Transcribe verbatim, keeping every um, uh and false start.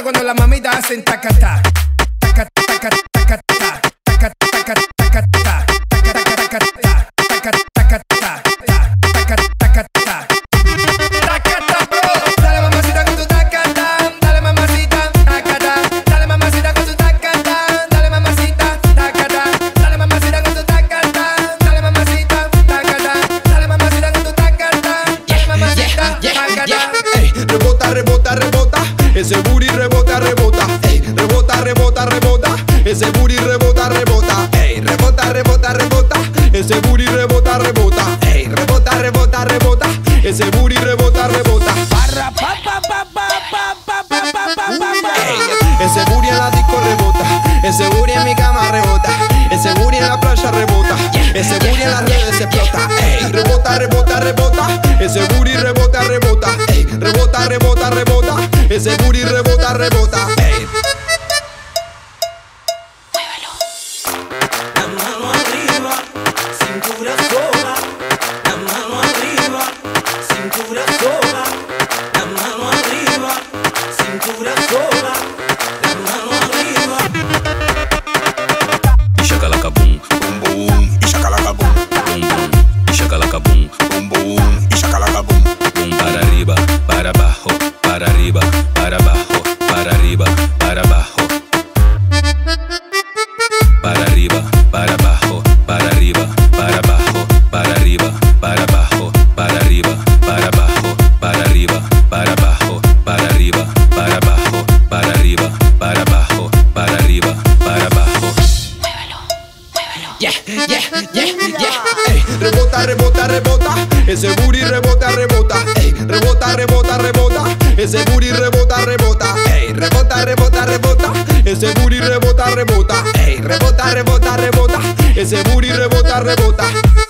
cuando las mamitas hacen tacatá. Taca, taca, taca, taca, taca, taca, taca, taca, taca, taca, taca, taca, taca, taca. Tacata, bro. Dale mamacita con tu tacata, dale mamacita, tacata. Dale mamacita con tu tacata, dale mamacita, tacata. Dale mamacita con tu tacata, dale mamacita, tacata. Dale mamacita con tu tacata, dale mamacita, tacata. Ey, rebota, rebota, rebota. Ese booty rebota, rebota. Ey, rebota, rebota, rebota. Ese booty rebota, rebota. Ey, rebota, rebota, rebota. Ese booty rebota, rebota. Ey, rebota, rebota, rebota. Ese booty rebota, rebota. Parra, pa, pa, pa, pa, pa, pa, pa, pa, pa, pa. Ey, ese booty en la disco rebota. Ese booty en mi cama rebota. Ese booty en la playa rebota. Ese booty en las redes explota. Ey, rebota, rebota, rebota. Ese booty rebota, rebota. Ey, rebota, rebota, rebota. Ese booty rebota, rebota. Ey. La mano arriba, cintura sola. La mano arriba, cintura sola. La mano arriba, cintura sola. La mano arriba. Y shakalaka boom, boom boom. Y shakalaka boom, boom boom. Y shakalaka boom, boom boom. Y shakalaka boom, boom. Para arriba, para abajo, para arriba, para abajo, para arriba, para abajo. Para arriba, para abajo, para arriba, para abajo, para arriba, para abajo, para arriba, para abajo, para arriba, para abajo, para arriba, para abajo, para arriba, para abajo, para arriba, para abajo. Muévelo, muévelo. Yeah, yeah, yeah, yeah. Ey, rebota, rebota, rebota. Ese booty rebota, rebota. Ey, rebota, rebota, rebota. Ese booty rebota, rebota. Ey, rebota, rebota, rebota. Ese booty rebota, rebota. Ey, rebota, rebota, rebota. Ese booty rebota, rebota.